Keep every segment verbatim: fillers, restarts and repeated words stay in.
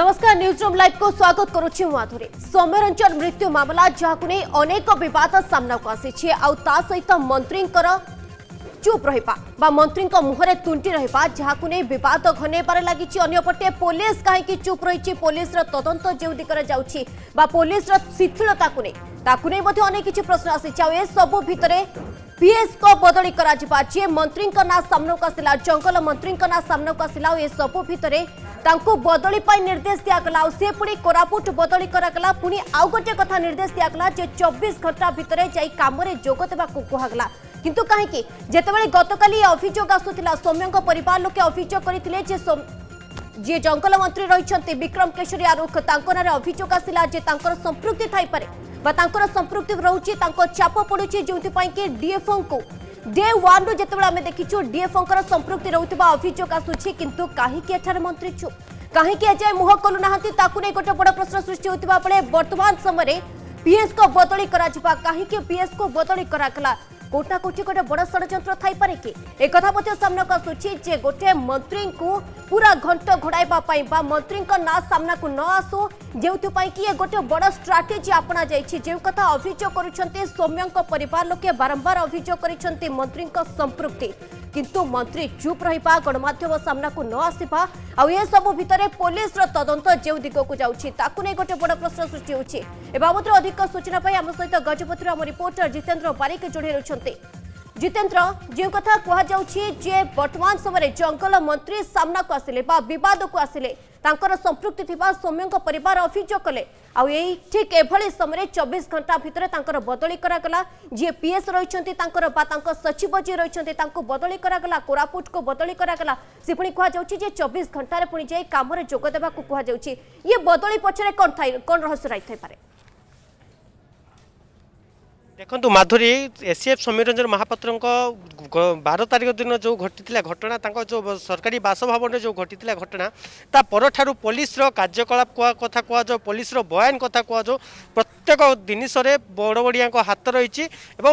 नमस्कार newsroom live को स्वागत करुछि माधुरी। सौम्यरंजन मृत्यु मामला जहां नहीं अनेक विवाद सामना को आसी आउ ता सहित मंत्री चुप रहिबा बा मंत्री मुहरे तुंटी रहिबा जहां नहीं विवाद घनेबार लगी। अन्यपटे पुलिस कहीं चुप रही पुलिस तदंत जो दिगरे जाउछि बा पुलिस शिथिलता को नहीं ताकू नहीं मध्य अनेक किछि प्रश्न आसी ए सबु भितरे पीएस को बदली करा जिबा जे मंत्री ना सामना को आसिला जंगल मंत्री ना सामना को आसिला ए सबु भितरे तांको बदली पाई निर्देश दियागला से पुणी कोरापुट बदली करागला पुणी आउ गोटे कथा निर्देश दियागला जे चौबीस घंटा भितरे जाई कामरे जोग देबा को कहगला किंतु काहेकि जेतेबेले गतकाली अभियोग आसुतिला सौम्यंक परिवार लोके अभियोग करथिले जे जे जंगल मंत्री रहिछंती विक्रम केशरी आरुख तांको नारे अभियोग आसिला जे तांकर संपृक्ति थाई पारे बा तांकर संपृक्ति रहउची तांको चाप पडुची जेउति पई कि डीएफओ को डे वन रु जेतेबेले आमे देखिछु डीएफओ कर संपृक्ति रहउतिबा अभियोग आसुची किंतु काहे कि एठार मंत्री चुप काहे कि अजय मुह कलु नाहंती ताकु नै गोटे बड़ प्रश्न सृष्टि होतिबा पळे वर्तमान समय पीएस को बदली करा जिबा काहे कि पीएस को बदली कराकला कोटा कोटी गोटे बड़ षड्यंत्र थाई पारे कि एक कथा मध्य सामना को आसुची जे गोटे मंत्री को पूरा घंट घोड़ाइबा पई बा मंत्री को ना सामना को न आसो जेउथि पई कि ए गोटे बड़ स्ट्रेटजी अपना जाईछि जे कथा अभियोग करूछन्ते सौम्यंक परिवार लोके बारंबार अभियोग करिसन्ते मंत्री को संपृक्ति किंतु मंत्री चुप रहिबा गणमाध्यम सामना को न आसीबा आ ए सब भितरे पुलिस रो तदंत जेउ दिगो को जाउछि ताकु नै गोटे बड़ प्रश्न सृष्टि होछि ए बाबत अधिक सूचना पई हम सहित गजपति रो रिपोर्टर जितेंद्र बारिक जोड़ी रहछन्ते। जितेंद्र जे कथा कहा जाउछि जे वर्तमान समय जंगल मंत्री सामना को आसिले बा विवाद को आसिले तांकर संपृक्ति थिबा सौम्यंक परिवार अभियोग कले आ एई ठीक एभली समय चौबीस घंटा भितर तांकर बदली करागला जे पीएस रहिछन्ती तांकर बा तांकर सचिव जे रहिछन्ती तांको बदली करागला कोरापुट को बदली करागला से पुणी कहा जाउछि जे चौबीस घंटा रे पुणी जे काम रे जोग देबा को कहा जाउछि ये बदली पछरे कोन थाई कोन रहस्य राइ थाई पारे देखु माधुरी एसीएफ सौम्यरंजन महापात्र बारह तारिख दिन जो घटी घटना जो सरकारी बासभवन जो घटी घटना ता पर पुलिस कार्यकलाप कथा कह पुलिस बयान कथा कह प्रत्येक जिनिस बड़ बड़िया हाथ रही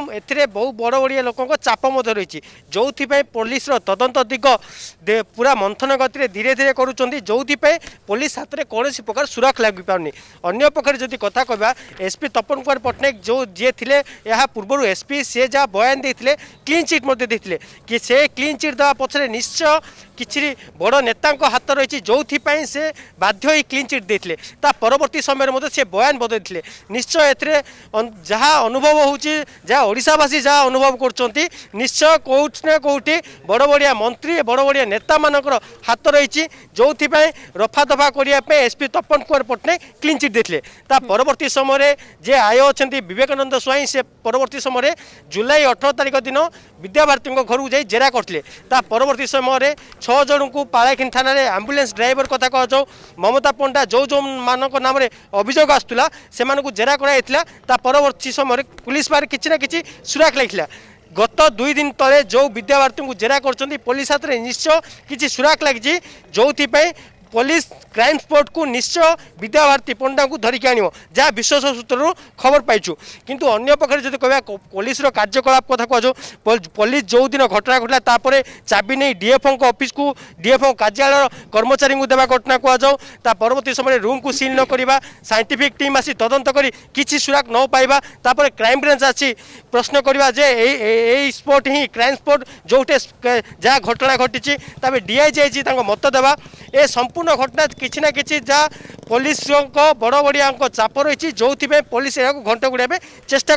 ए बहु बड़ बड़िया लोक चाप रही जो पुलिस तदंत दिग पूरा मंथन गति धीरे धीरे करुँच जो पुलिस हाथ में कौन प्रकार सुरक्षा लग पारनी अन्य पक्षर जदि कथा कहवा एसपी तपन कुमार पट्टनायक जो जी थे यह पूर्व एसपी से जहाँ बयान देते क्लीन चिट देते कि से क्लीन चिट देवा पछरे निश्चय किसी बड़ नेता हाथ रही जो से बाध्य ही क्लीन चिट देते ता परवर्ती समय से बयान बदलते निश्चय ए जहाँ अनुभव होची जहाँ ओडिशावासी जहाँ अनुभव कर निश्चय कौट ना कौटी बड़ बड़िया मंत्री बड़ बड़िया नेता मानकर हाथ रही जो रफा दफा करने SP Tapan Kumar Pattnaik clean chit देते ता परवर्ती समय जे आय अच्छा विवेकानंद स्वाई से परवर्ती समय जुलाई अठारह तारिख दिन विद्याभारती घर को जाई जेरा करते परवर्ती समय छह जन को पालाखिन थाना रे आंबुलेंस ड्राइवर कथा कह जाओ ममता पंडा जो जो मान नाम अभियोग आसला से जेरा कराइला परवर्ती समय पुलिस बारे किसी ना कि सुराक लगे गत दुई दिन तले जो विद्याभारती को जेरा कर पुलिस हाथ में निश्चय किसी सुराक लगी जो पुलिस क्राइम स्पॉट को निश्चय विद्याभारती पंडा को धरिक आण जहाँ विश्वास सूत्र खबर पाइचु किंतु अन्य पक्षर जब कह पुलिस कार्यकलाप कथा कह पुलिस जो दिन घटना घटला तापर चाबी नहीं डीएफओ ऑफिस को डीएफओ कार्यालय कर्मचारी को देवा घटना कह जाओ परवर्ती समय रूम को सील न करवा साइंटिफिक टीम आसी तदंत करी किसी सुराक न पाइबा तापर क्राइम ब्रांच आसी प्रश्न करवा जे ए स्पॉट ही क्राइम स्पॉट जोटे जहाँ घटना घटी डीआईजी आईजी मत देवा ए संपूर्ण घटना किसी ना कि जहाँ पुलिस बड़ बड़िया चाप रही जो पुलिस यहाँ घंट गुड़ा चेष्टा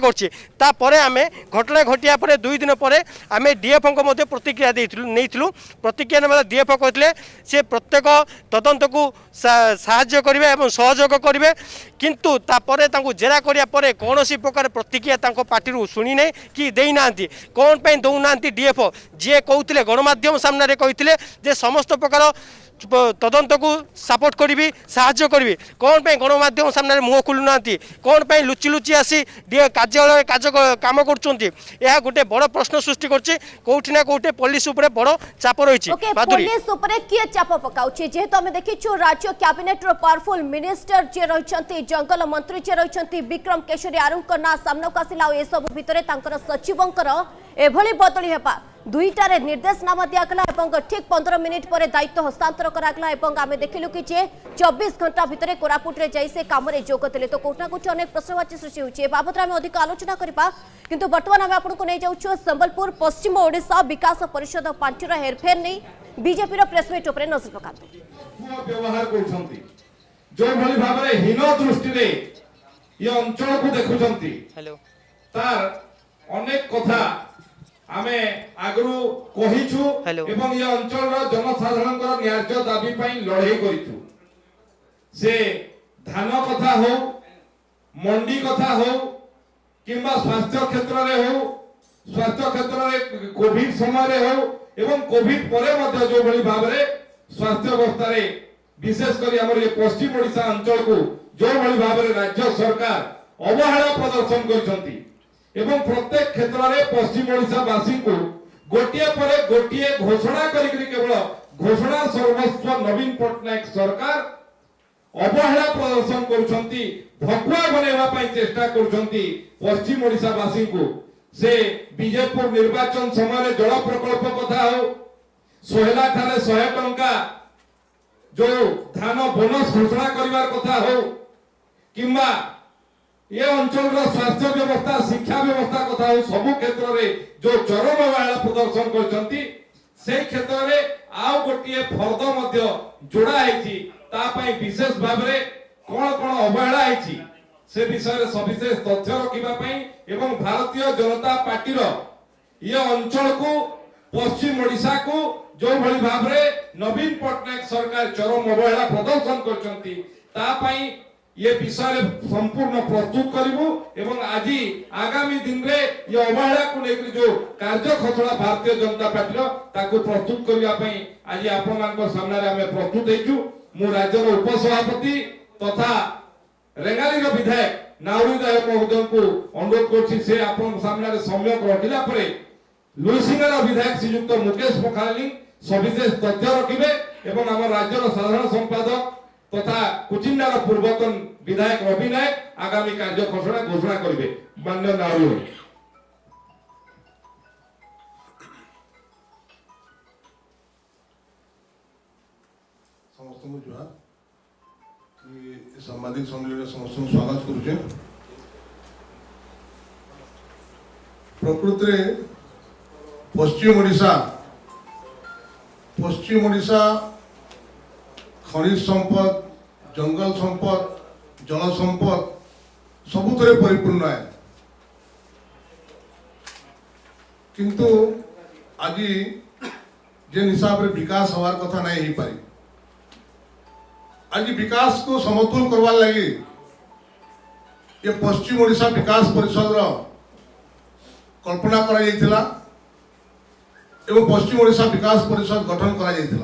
कर आम घटना घटिया पर दुई दिन पर आम डीएफओ को प्रतिक्रिया नहीं प्रतिक्रिया ना डीएफओ कहते सी प्रत्येक तदंत को साहाय्य करेंगे सहयोग करेंगे किंतु तापर जेरा कराया कौन प्रकार प्रतिक्रिया पार्टी शुणी ना कि देना कौन पर दौना डीएफओ जी कहते गणमाध्यम सामने कहते समस्त प्रकार तदंत को सपोर्ट करी साहाय्य करी कौन पे गणमाध्यम सामने मुह खोलुना कौन पे लुचि लुचि आसी कार्यालय काम कर गोटे बड़ प्रश्न सृष्टि करोटी ना कौटे पुलिस बड़ चाप रही किए चाप पकाउछि जेहेतु आम देखिछु राज्य कैबिनेट रो पावरफुल मिनिस्टर जे रहिछंती जंगल मंत्री जे रहिछंती विक्रम केशरी आरुंक ना सामना को आसिला ए सब भितरे तांकर सचिवंकर एभली बदली हेबा दुईटारे निर्देशनामा दिगला ठीक पंद्रह मिनिट पर दायित्व हस्तांतर करागला आम देखिलु कि चौबीस घंटा भितर कोरापुट जाई से काम जोगदे तो कोठना कोठी अनेक प्रश्नवाची सृष्टि होती बाबद में अधिक आलोचना करबा किंतु वर्तमान आम आपको नहीं जाऊँ संबलपुर पश्चिम ओडिशा विकास परिषद पांठीर हेरफेर नहीं बीजेपी प्रेसमिट उपर नजर पकाते व्यवहार करछंती जो भली भाबरे हीन दृष्टि रे ये अंचल को देखुछंती हेलो तार अनेक कथा आमे आगरु कहिछु एवं ये अंचल रो जनसाधारण न्याय्य दाबी पई लड़ाई करिछु से धान कथा हो मंडी कथा हो किंबा स्वास्थ्य क्षेत्र रे हो स्वास्थ्य क्षेत्र रे कोविड समय रे हो एवं कोविड परे मध्य जो भली भाबरे स्वास्थ्य अवस्था रे विशेष करी हमर ये पश्चिम ओडिशा अंचल को जो भली भाबरे राज्य सरकार अवहेला प्रदर्शन करछंती एवं प्रत्येक क्षेत्र रे पश्चिम ओडिशा वासी को गोटिए परे गोटिए घोषणा करी केवल घोषणा सर्वस्व नवीन पटनायक सरकार अवहेला प्रदर्शन करछंती भकुआ बनेवा पई चेष्टा करछंती पश्चिम ओडिशा वासी को से बीजेपुर निर्वाचन समय जल प्रकल्प कथा हो सोहेला ठारे सौ टंका जो धान बोनस घोषणा करिवार कथा हो किंबा ये अंचल स्वास्थ्य व्यवस्था शिक्षा व्यवस्था कथा हो सबु क्षेत्र रे जो चरम अवहेला प्रदर्शन करछंती से क्षेत्र रे आउ गोटिए फर्द मध्य जोड़ा हैछि ता पई विशेष भाव रे कोन कोन अवहेला हैछि से विषय रे सविशेष तथ्य रखिबा पई एवं भारतीय जनता पार्टी रो ये अंचल को पश्चिम ओडिशा को जो भली भाव रे नवीन पटनायक सरकार चरम अवहेला प्रदर्शन करछंती ता पई ये विषय रे संपूर्ण प्रस्तुत करिवु एवं आज आगामी दिन रे ये अवहेला को लेकर जो कार्य खसड़ा भारतीय जनता पार्टी रो ताको प्रस्तुत करिया पई आज आपन मानक सामने रे हमें प्रस्तुत हेचु मु राज्य रो उपसभापति तथा रेंगाली रो विधायक नाउरी दाय महोदय को अनुरोध करछि से आपन सामने रे सम्यक रखिला परे लुइसिंगर विधायक श्रीयुक्त मुकेश पोखाली सविशेष तथ्य रखिबे एवं आम राज्य साधारण संपादक तथा कुचिंडार पूर्वतन विधायक रवि नायक आगामी कार्य खसड़ा घोषणा करिवे माननीय नाउरी समस्त को जुहार सामाजिक सम्मेलन समस्त स्वागत करुचे प्रकृति पश्चिम ओडिशा पश्चिम ओडिशा खनिज संपद जंगल संपद जल संपद सबुतरे परिपूर्ण है किंतु आज जे हिसाब रे विकास हवार कथा नहीं ही पारी आज विकास को समतुल करवार लगी ये पश्चिम ओडिशा विकास परिषद रो कल्पना करा जायतिला एवं पश्चिम ओडिशा विकास परिषद गठन करा जायतिला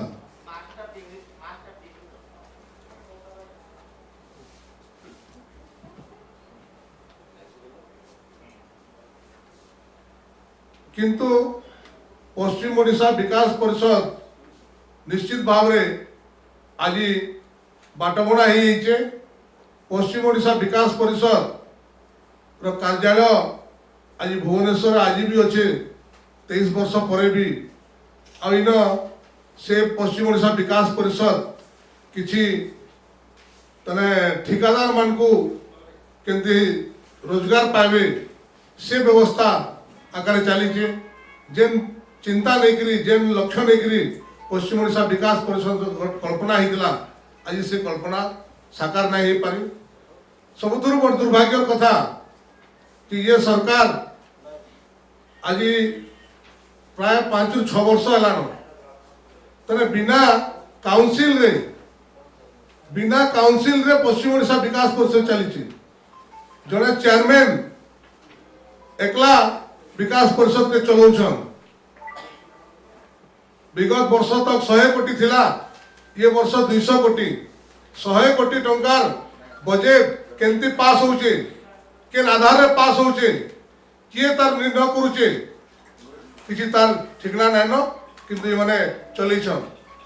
किंतु पश्चिम ओडिशा विकास परिषद निश्चित भाव रे आज बाटबणा हो पश्चिम ओडिशा विकास परिषद रो कार्यालय आज भुवनेश्वर आज भी अच्छे तेईस वर्ष पर भी आईन से पश्चिम ओडिशा विकास परिषद किछि तने ठिकादार मान को केंति रोजगार पावे से व्यवस्था आकार चली जेन चिंता नहीं करी जेन लक्ष्य नहीं करी पश्चिम ओडिशा विकास परिषद कल्पना होता आज से कल्पना साकार नहीं हो पारी सबुठ बड़ दुर्भाग्य कथा कि ये सरकार आज प्राय पांच छह वर्ष है तेरे बिना काउंसिल रे बिना काउंसिल रे पश्चिम ओडिशा विकास परिषद चली जड़े चेयरमैन एकला विकास परिषद के चलाउछन विगत वर्ष तक सौ कोटी थिला ये वर्ष दुई सौ कोटी सौ कोटी टंकार बजेट केंती पास होचे केन आधार रे पास होचे किए तार निर्णय करूचे किछि तार ठिकना नै न किंतु माने चलैछन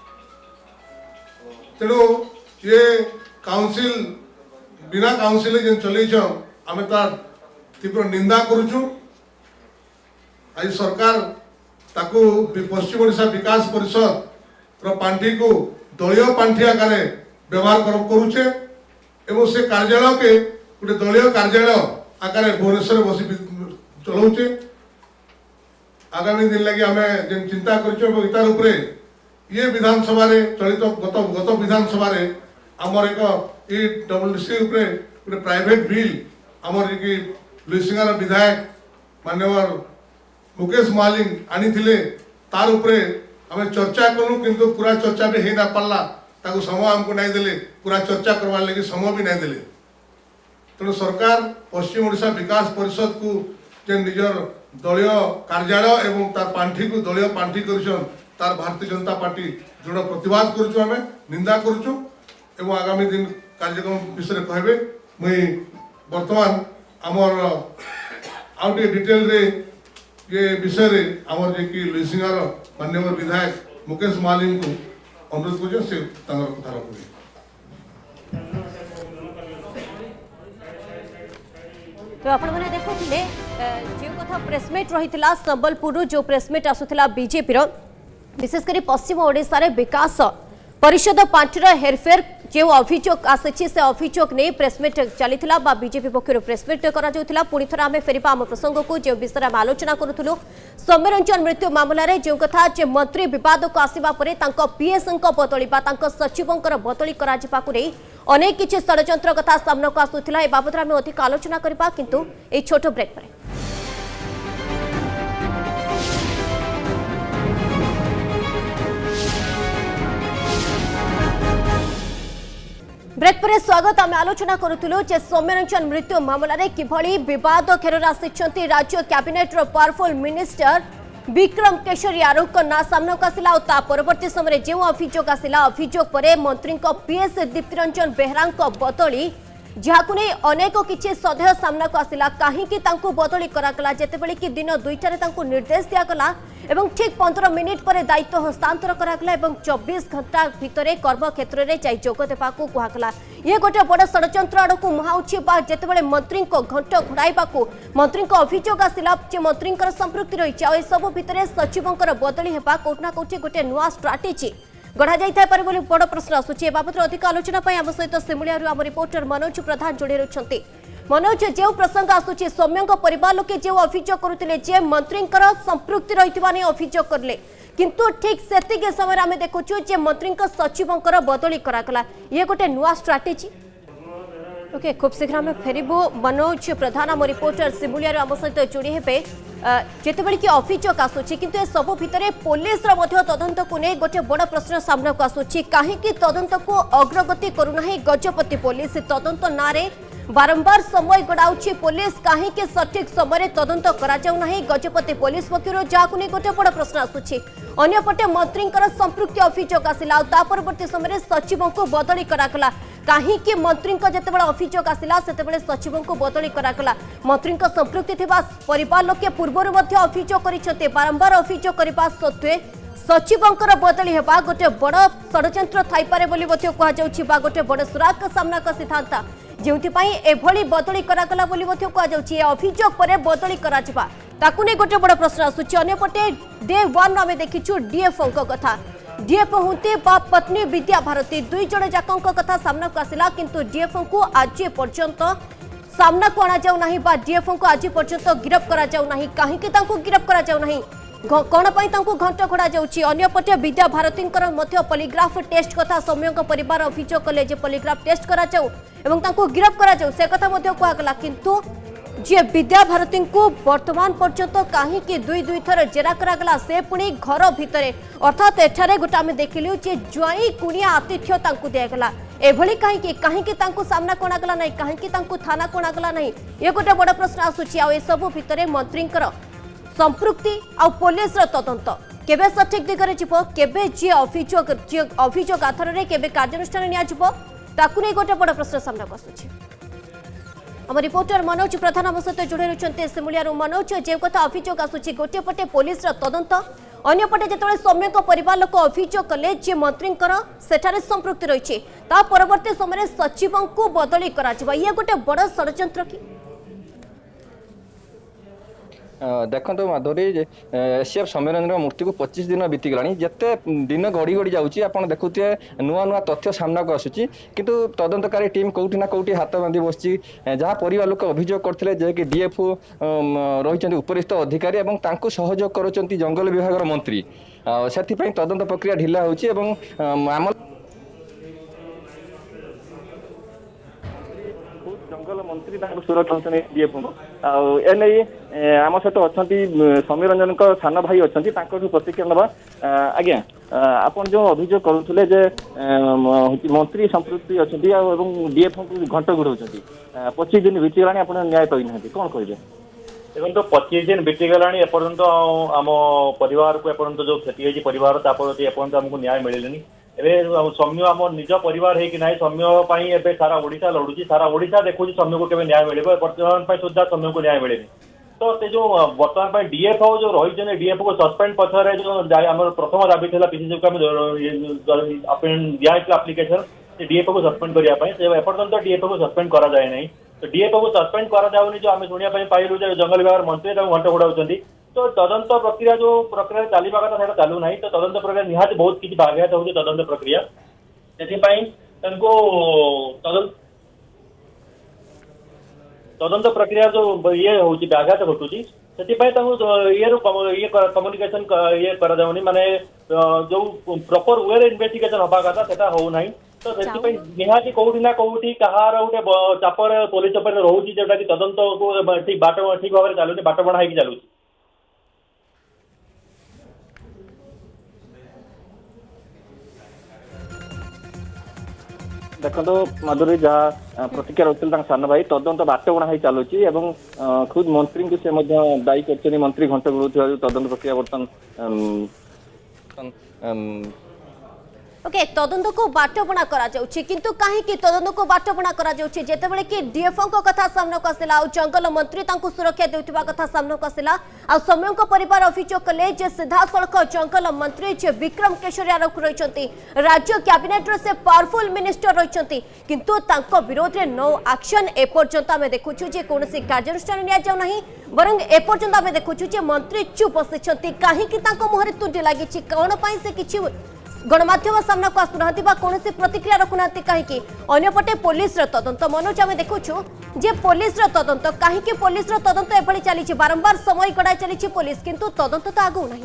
तेणु ये काउंसिल बिना काउंसिल जेन चलैछन आमे तार तीव्र निंदा करूछु आज सरकार ताकू पश्चिम ओडिशा विकास परिषद रो पांठी को दलीय पांठी आकार व्यवहार करुचे एवं से कार्यालय के गोटे दलीय कार्यालय आकार भुवनेश्वर बसी चलाऊचे। आगामी दिन लगे आम जेन चिंता कर उपरे ये विधानसभा चलित गत गत विधानसभा आमर एक डब्ल्यूडीसी गोटे प्राइवेट बिल आमर कि लुईसिंगार विधायक माननीय मुकेश मालिंग आनी तार उपरे आम चर्चा करूँ किंतु पूरा चर्चा भी हो ना पार्ला ताको समय आमको नहीं देले पूरा चर्चा करवार लगे समय भी नहीं देले। तेणु सरकार पश्चिम ओडिशा विकास परिषद को जे निजर दलीय कार्यालय एवं तार पांठी को दलीय पांठी कर तार भारतीय जनता पार्टी दृढ़ प्रतिवाद करुचु आम निंदा करुचु एवं आगामी दिन कार्यक्रम विषय कहबे मुई वर्तमान आमर आउ डिटेल रे ये विषय रे आमर जे कि लुईसिंगार माननीय विधायक मुकेश मालिंग को अनुरोध कर से कथा रखी। तो आपण मैंने देखुले जो कथा प्रेसमिट रही संबलपुर जो प्रेसमिट आसूला बीजेपी विशेषकर पश्चिम ओडिशा रे विकास परिषद पांठीर हेरफेर जो अभियोग आसी से अभियोग नहीं प्रेसमिट चली बीजेपी पक्षर प्रेसमिट करा पुणी थर आम फेर आम प्रसंग को जो विषय में आलोचना करूँ सौम्यरंजन मृत्यु मामलें जो कथा जे मंत्री विवाद को आसवा पीएस बदल सचिवों बदली अनेक किसी षड्यंत्र कथा सामना को आसूला ए बाबद आम अधिक आलोचना करवा किंतु ए छोट ब्रेक पर ब्रेक पर स्वागत आम आलोचना करूँ जे सौम्यरंजन मृत्यु मामलें किभली विवाद घेर आसी राज्य cabinet powerful minister Bikram Keshari आरोप ना सामना को आसला और परवर्ती समय जो अभियोग आसला अभियोग पर मंत्री पीएस दीप्तिरंजन बेहरा बदली जहां नहीं अनेक किसी सदेह सामना को आसला कहीं बदली कराला जितेबाला कि दिन दुईटार निर्देश दिगला एवं ठीक पंद्रह मिनिट पर दायित्व हस्तांतर करागला एवं चौबीस घंटा भितर कर्म क्षेत्र में जाई जोग देवा कहला ये गोटे बड़ षड्यंत्र आड़क मुहाउछि जितेबाला मंत्री घंट घोड़ाइबा मंत्री अभियोग आसला जे मंत्री संपृक्ति रही आ सब भितर सचिवों बदली होगा कोठना कोठी गोटे नुआ स्ट्राटेजी गढ़ा जाइए बोली बड़ प्रश्न आसूची बाबद अधिक आलोचना आम सहित सिमुलिया आम रिपोर्टर मनोज प्रधान जोड़ी रही मनोज जो प्रसंग आसूची सौम्य परिवार लोके जो अभियोग करुले जे मंत्री संपृक्ति रही अभियोग करले किंतु ठीक से समय आम देखुचु जे मंत्री सचिवों बदली कराला ये गोटे नुआ स्ट्राटेजी ओके खूब शीघ्र आम फेरबू मनोज प्रधान आम रिपोर्टर सिमुलिया आम सहित जोड़ी हे जितेबाला कि अभियोग आसूची किंतु ए सब भितर पुलिस तदंत को नहीं गोटे बड़ प्रश्न सामना को आसूची कहीं तदंत को अग्रगति करूना गजपति पुलिस तदंत ना बारंबार समय गड़ाऊँगी पुलिस कहीं सठिक समय तदंत कराऊना गजपति पुलिस पक्षर जहां नहीं गोटे बड़ प्रश्न आसूची अंपटे मंत्री संपृक्ति अभियोग आसला परवर्ती समय सचिवों को बदली कराला कहीं मंत्री जितेबाला अभियोग आसला से सचिवों को बदली कराला मंत्री संपृक्ति थिबा परिवार लोके पूर्वर अभियोग कर बारंबार अभियोग करने सत्वे सचिवों बदली होगा गोटे बड़ षड्यंत्र थाईपे बोली कहुच्छा गोटे बड़ सुराग सामना को सिद्धांत जो एभली बदली करागला बोली अभियोग पर बदली करा नहीं गोटे बड़ प्रश्न आसूची अंपटे डे वन आम देखीचु डीएफओ कथा डीएफओ हूँ पत्नी विद्या भारती दुई जन जाकों कथा सामना को आसला किंतु डीएफओ को आज पर्यंत सामना को आना जाऊ नहीं डीएफओ को आज पर्यंत गिरफ करा जाऊ नहीं कहीं गिरफ करा जाऊ नहीं कौन घंट घोड़ा जापटे विद्या भारती पॉलीग्राफ टेस्ट कथा सौम्य परिवार अभियोग कले पॉलीग्राफ टेस्ट करा गिरफ करा से कथा कहगला किंतु जे विद्या भारती को वर्तमान पर्यंत कहीं दुई दुई थर जेरा करागला से पुणी घर भितर अर्थात एठारे गोटे आम देखिलु जे ज्वाई कुणिया आतिथ्य दिगला एभली कहीं कहीं सामना कोणागला नहीं कहीं थाना कोणागला नहीं ये गोटे बड़ प्रश्न आसूची आ सब भितर मंत्री संपृक्ति आ पुलिस तदंत केबे सठिक दिगरे जीव केबे जी अभियोग जी अभियोग आधार में केबे कार्यानुष्ठान नियाजिवो ताकु नहीं गोटे बड़ प्रश्न सामना को आसूची आम रिपोर्टर मनोज प्रधान आम सहित जोड़ी रही सिमुलिया मनोज जो कथा अभियोग आसूची गोटे पटे पुलिस तदंत अंपटे जो सौम्य परिवार लोक अभियोग कले जे मंत्री सेठारे संपृक्ति रही परवर्ती समय सचिवों को बदली करा ये गोटे बड़ षड्यंत्र कि देखो माधुरी एसीएफ सम्मेलन मूर्ति को पच्चीस दिन बीतीगला जिते दिन गड़ी गड़ी जाऊँगी आप देखुए नुआ नुआ तथ्य सामना को आसूँ किंतु तदंतकारी टीम कौटी ना कौटी हाथ बांधि बस जहाँ परिवार लोक अभियोग करते जे कि डीएफओ रही उपरिस्थ अधिकारी और तांको सहयोग कर जंगल विभाग मंत्री से तदंत प्रक्रिया ढिला होम जंगल मंत्री सुरक्षा डीएफओ एने आम सहित अच्छा समीर रंजन सान भाई अच्छा प्रतिक्रिया नवा आज्ञा आपन जो अभियोग करुले जे मंत्री संपृक्ति अच्छा डीएफओ को घंट गुड़ाऊँ पच्चीस दिन बीतीगला आप न्याय पाई ना कौन कहे देखो तो पच्चीस दिन बीतीगला एपर्यंत आम परिवार को एपर्यंत जो क्षति होती परिवार एपर्यंत आमको न्याय मिले सौम्य आम निज परिवार है कि ना सौम्य सारा ओडिशा लड़ुची सारा ओडिशा देखुँ सौम्य को केवल न्याय मिले बर्तमान सुधा सौम्य को न्याय मिले तो से जो बर्तमान डीएफओ जो रही डीएफओ को सस्पेंड पछरे जो आम प्रथम दाबी था पीसीसी को दिखाई आप्लिकेशन से डीएफओ को सस्पेंड करने एपर्यंत डीएफओ को सस्पेंड करा जाए नहीं तो डीएफओ को सस्पेंड करा जाऊनी जो आम शुणा पाइलु जंगल विभाग मंत्री घंट घोड़ाऊँ तो तदंत प्रक्रिया जो प्रक्रिया चलवा कथा से चलू ना तो तदंत प्रक्रिया निहाती बहुत किसी बाघात हो तदंत प्रक्रिया से तदंत तदंत प्रक्रिया जो ये हूँ व्याघात घटू से ये ये कम्युनिकेशन ये कराऊनी माने जो प्रॉपर वे इन्वेस्टिगेशन हवा कथा से हो ना तो से निहाती कौटी ना कौटी कहार गोटे चापर पुलिस रोचे जोटा कि तदंत को ठीक बाट ठीक भाव में चलुनी बाट बणा होगी चलुची देखो तो माधुरी जहाँ प्रतिक्रिया रखते सान भाई तदंत बाट बणा हो चलुची खुद मंत्री को से दायी कर मंत्री घंट गुड़ाऊ तदंत प्रक्रिया बर्तमान ओके तदंत को बाटबणा करा जाउछि किंतु काहे तदंत को बाटबणा करा जाउछि जेतेबेले कि डीएफओ को कथा सामना को आसिला और जंगल मंत्री तांको सुरक्षा देउतिबा कथा सामना को आसिला आ समय को परिवार अभियोग कले जे सीधा सड़क जंगल मंत्री जे विक्रम केशरी आरोप रहिसंती राज्य कैबिनेट रे से पावरफुल मिनिस्टर रहिसंती किंतु तांको विरोध रे नो एक्शन ए पर्यंत हम देखुछु जे कोनोसी कार्यानुष्ठान निया जाउ नाही बरंग ए पर्यंत हम देखुछु जे मंत्री चुप बसिसंती काहे कि तांको मुहरे तुंडी लागिछि कोन पई से किछि गणमाध्यम सामना को आसुना कौन प्रतिक्रिया रखुना कहीं अंपटे पुलिस तदंत मनोज आम देखुचु जे पुलिस तदंत कहीं पुलिस तदंत एभली चली बारंबार समय गड़ाई चली पुलिस किंतु तदंत तो आगू नहीं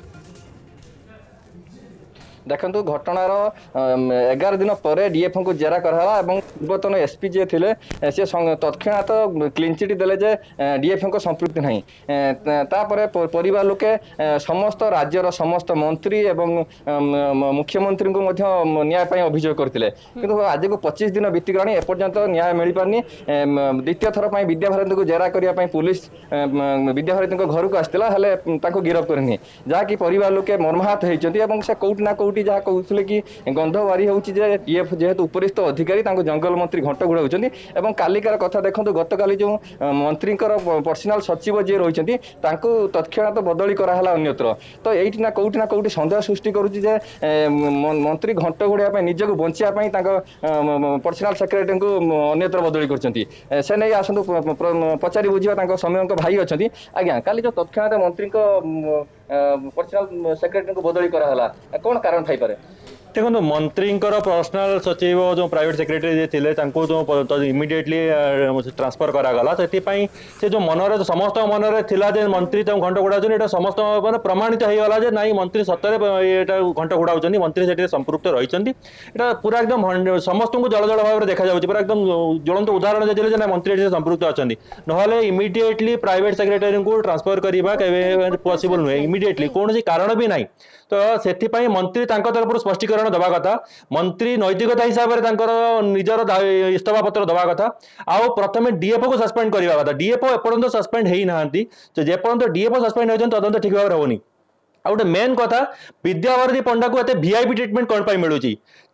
देखो घटनार एगार दिन पर डीएफओ को जेरा कराला पूर्वतन एसपी जी थे सी तत्क्षणात क्लीन चिट देले जे डीएफओ को संपृक्ति नहीं तापर परिवार लोके समस्त राज्यर समस्त मंत्री एवं मुख्यमंत्री को न्याय पाई अभियोग करते किंतु आज को पच्चीस दिन बीतीगला एपर्यंत न्याय मिल पारनी द्वितीय थर पर विद्याभारती को जेरा करने पुलिस विद्याभारती घर को आसाला गिरफ करनी जहाँकि परिवार लोके मर्माहत होती से कौटी ना कौटी जहाँ कहते कि गंध बारी होएफ जेहेतु उपरिस्थ अधिकारी जंगल मंत्री घंट घोड़ाऊँ कालिकार कथा देखो गतकाली जो मंत्री पर्सनाल सचिव जी रही तत्क्षणात बदली कराला अन्यत्र तो ये ना कौटी ना कौटी सन्देह सृष्टि करुच्ची मंत्री घंट घोड़ा निज को बचाई पर्सनाल सेक्रेटरी को अन्यत्र बदली कर से नहीं आसतु पचारि बुझा समय भाई अच्छा आज्ञा काली जो तत्क्षणात मंत्री पर्सनाल सेक्रेटरी को बदली कराला कौन कारण थाई पारे देखो मंत्री पर्सनाल सचिव जो प्राइवेट सेक्रेटरी थे जो इमिडिएटली ट्रांसफर करागला से जो मनरे समस्त मनरे थिला जे मंत्री घंट घोड़ाऊँ ये समस्त मैंने प्रमाणित हो गला जे नाई मंत्री सतरे ये घंट घोड़ाऊँ मंत्री से संपृक्त रही पूरा एकदम समस्त को जल जल भाव में देखा जाऊँगी पूरा एकदम ज्वलंत उदाहरण देते ना मंत्री संपृक्त अच्छा ना इमिडिएटली प्राइवेट सेक्रेटरी को ट्रांसफर करने पॉसिबल नुहे इमिडिएटली कौन कारण भी ना तो से मंत्री तरफ स्पष्टीकरण दवा कथा मंत्री नैतिकता हिसाब से निजर इस्तफा पत्र दवा कथा आउ प्रथम डीएफओ को सस्पेंड करवा कथा डीएफओ एपर्यंत सस्पेंड हो ना जेपर्यंत डीएफओ सस्पेंड होती तदंत ठीक भाव होनी आ गोटे मेन कथा विद्याभारती पंडा को एत वीआईपी ट्रिटमेंट कौन मिलूँ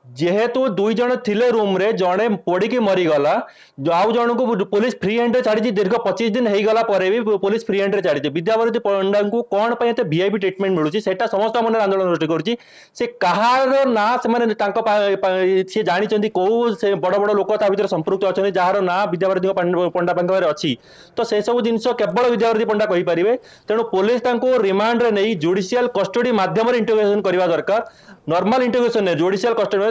जेहेतु दुई जन थिले रूम रे जड़े पोड़ी की मरीगला आउ जन को पुलिस फ्री हैंड छाड़ी दीर्घ पच्चीस दिन हो गला भी पुलिस फ्री हैंड छाड़ी विद्यावारिधि पंडा को कौन पे वीआईपी ट्रिटमेंट मिलूँ से समस्त मन आंदोलन सृष्टि करुच्ची से कहार ना से जानी कौ से बड़ बड़ लोक भर संपृक्त अच्छा जार ना विद्यावारिधि पंडा पाखे अच्छी तो से सब जिन केवल विद्यावारिधि पंडा कहींपारे तेणु पुलिस रिमांड रे नहीं जुडिशियल कस्टडी माध्यम इंटरोगेशन करवा दरकार नॉर्मल इंटरोगेशन जुडिशियल कस्टडी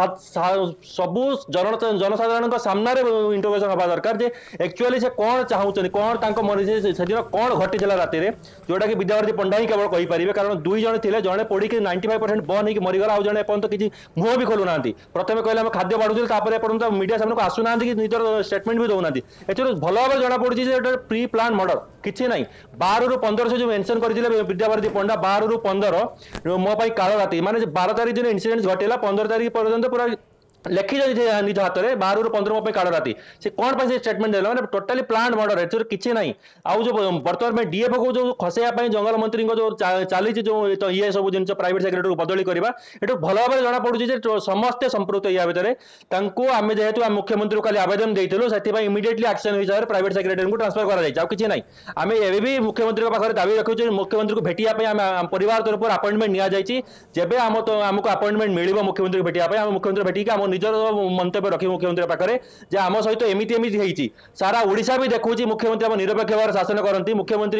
सबू जन जनसाधारण सामने इंटरोगेशन हवा दरकार जे एक्चुअली से कौन चाहूँ कौन से कौन घटी राति जोटा कि विद्यावारिधि पंडा ही केवल कहींपारे कारण दुई जन थे जड़े पोड़ी नाइंटी फाइव परसेंट बंद होकर मरीगला आउ जड़े एपर्त किसी मुह भी खोलुना प्रथम कहले खाद्य बाढ़ुल एपर्त मीडिया सामने को आसुना कि निजर स्टेटमेंट भी दौना एथर भल भाव जना पड़ी प्री प्लान मर्डर किसी ना बार रु पंदर से जो मेंशन करते विद्यावारिधि पंडा बार रु पंदर मो काल राति माने बारह तारीख दिन इनसीडेंट घटेगा पंद्रह तारीख पर्यंत पूरा लिखी निज हाथ में बार रु पंद्रह मो काल राति से कौन से स्टेटमेंट देला माने टोटाली प्लान मर्डर ए किसी ना आउ जो बर्तमान में डीएफ को जो खसैया जंगल मंत्री जो चली जो तो ये सब जिन प्राइवेट सेक्रेटरी को बदली करवा ये भल भाव जना पड़ी समस्ते संपृक्त या भितर आम जेहेतु मुख्यमंत्री को आवेदन देलु से इमिडिएटली एक्शन हिसाब से प्राइवेट सेक्रेटरी को ट्रांसफर कर किसी ना आम एवं भी मुख्यमंत्री पाखे दावी रखुचे मुख्यमंत्री को भेटिया परिवार तरफ अपॉइंटमेंट नि जाइए जब आम तो आमको अपॉइंटमेंट मिल मुख्यमंत्री को भेटिया आम मुख्यमंत्री भेटिक निजर मंतव्य रखी मुख्यमंत्री पाखे जे आम सहित एमती एमती होती सारा ओडिशा भी देखुची मुख्यमंत्री आम निरपेक्ष भाव शासन करती मुख्यमंत्री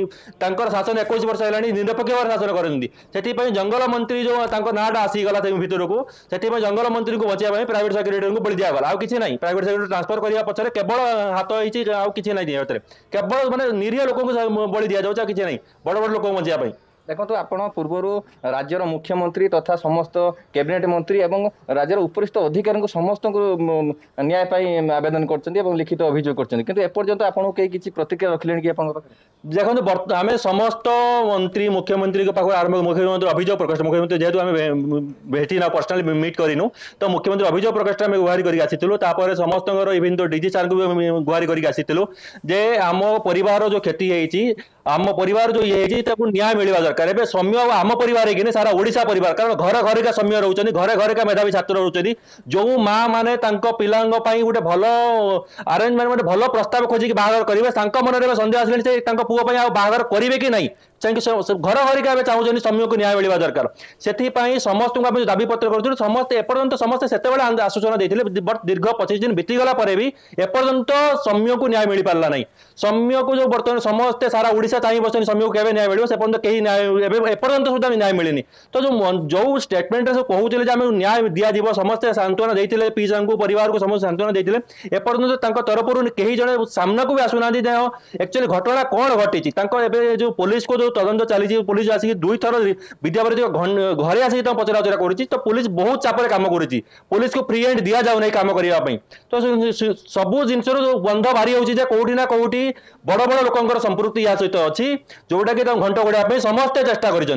शासन एक वर्ष है निरपेक्ष भाव शासन करती से जंगल मंत्री जो नाटा आसीगला भितर को से जंगल मंत्री को बचाई प्राइवेट सेक्रेटरी को बलि दिगला आउ कि ना प्राइवेट सेक्रेटरी ट्रांसफर करने पछरे केवल हाथ होती कि ना केवल माने निरीह लोक बलि दि जाऊँ कि ना बड़ बड़ लोक बचाई देखो आप पूर्वर राज्यर मुख्यमंत्री तथा समस्त कैबिनेट मंत्री एवं राज्यर उपरिस्थ अधिकारी समस्त न्याय आवेदन कर लिखित अभियोग करपर्यंत आपको कई किसी प्रतिक्रिया रखिले कि देखो आम समस्त मंत्री मुख्यमंत्री पाख आरंभ मुख्यमंत्री अभियोग प्रकोष्ठ मुख्यमंत्री जेहेतु आम भेटी ना पर्सनाली मीट करूँ तो मुख्यमंत्री अभियोग प्रकोष्ठ आम गुहारी कर समस्त इवन तो डीजी सार को गुहारी कर जे आम परिवार जो क्षति होती आम परिवार जो ये न्याय मिलवा दरकार ए सौम्य आम परिवार कि सारा ओडिशा परिवार कारण घर घर का सौम्य रोच घरे घरे का मेधावी छात्र रोचे जो माँ मैंने पिला गोटे भल आरेंजमेंट गोटे भल प्रस्ताव खोजिक बाहर करेंगे मन में सन्देह आसले से पुओ बाहर करेंगे कि नहीं घर घर के चाहूँ सौम्य को न्याय मिलवा दरकार से समस्त को दाबी पत्र कर समस्त एपर्यंत समस्त से आश्वासन देते बट दीर्घ पच्चीस दिन बीतीगला भी एपर्यंत सौम्य को न्याय मिल पारा ना सौम्य को जो बर्तमान समस्ते सारा ओडिशा चाहिए बस सौम्य को केवे न्याय मिले से पर्यंत कहीं न्याय एपर्यंत सुधा न्याय मिलनी तो जो जो स्टेटमेंट कहते आम न्याय दिज्व समस्ते सांत्वना देते पीसा को परिवार को समस्त सांत्वना देते एपर्यंत तरफ कहीं जड़े सामना को भी आसुना एक्चुअली घटना कौन घटी जो पुलिस को जो तदंत चली पुलिस आसिक दुई थर विद्यावारिधि घरे आसिक पचरा उचरा कर तो पुलिस बहुत चापर काम कर पुलिस को फ्री हैंड दि जाऊ नहीं काम करने तो सबू जिन बंध बारी हो कौटी ना कौटी बड़ बड़ लोक संपृक्ति या सहित अच्छी जोटा कि घंट गोड़ा समस्ते चेष्टा कर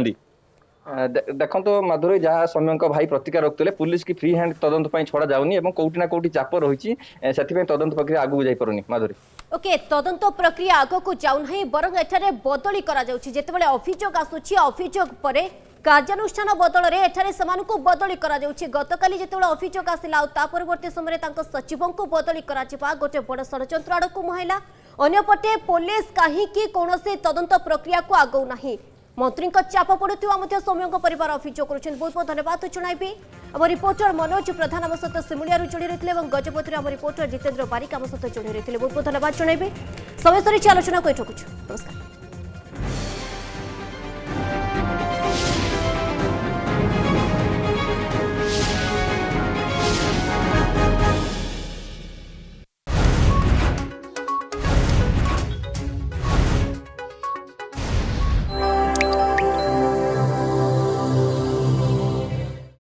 देखो तो माधुरी जहाँ सौम्य भाई प्रतिक्रिया रखुले पुलिस की फ्री हैंड तदंत छड़ा जाऊनी कौटी ना कौटी चाप रही से तदंत प्रक्रिया आगू जापारुनी माधुरी ओके तदंत प्रक्रिया आग को जाऊना बरं एठारे बदली करा जाउछि जेतेबेले अभियोग आसुछि अभियोग परे कार्यानुष्ठान बदल रे एठारे समानको बदली करा जाउछि गतकाली जेतेबेले अभियोग आसिला आ ता परवर्ती समय तांको सचिवों को बदली करा जिबा गोटे बड़ षडयंत्र आडकु मुहाइला अन्यपटे पुलिस काहे कि कोनोसे तदंत प्रक्रिया को आगौ नाही मंत्री चाप पड़ुवा सौम्य परिवार अभियोग कर बहुत बहुत धन्यवाद जणाइबी आम रिपोर्टर मनोज प्रधान आम सहित सिमुलिया जोड़ी रही और गजपति आम रिपोर्टर जितेन्द्र बारिक आम सहित जोड़ी रही बहुत बहुत धन्यवाद जणाइबी समय सरी आलोचना को रखुछु नमस्कार।